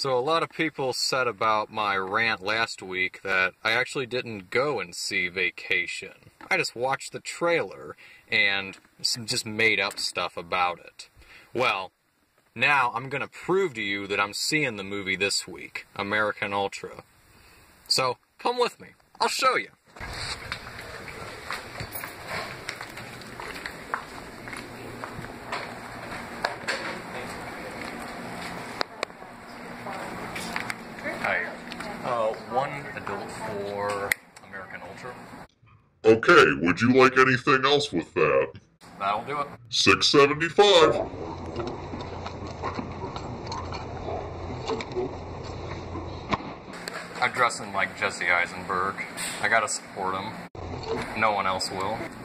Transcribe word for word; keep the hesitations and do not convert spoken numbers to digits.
So a lot of people said about my rant last week that I actually didn't go and see Vacation. I just watched the trailer and just made up stuff about it. Well, now I'm gonna prove to you that I'm seeing the movie this week, American Ultra. So, come with me. I'll show you. Hi. Uh, one adult for American Ultra. Okay, would you like anything else with that? That'll do it. six seventy-five. I'm dressing like Jesse Eisenberg. I gotta support him. No one else will.